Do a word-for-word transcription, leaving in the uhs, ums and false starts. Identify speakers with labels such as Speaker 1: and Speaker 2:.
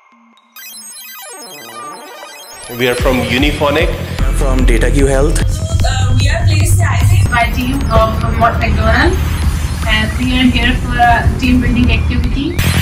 Speaker 1: We are from Unifonic.
Speaker 2: From PanIQ Health.
Speaker 3: Uh, we are placed by team of Mott Macdonald, and we are here for a team building activity.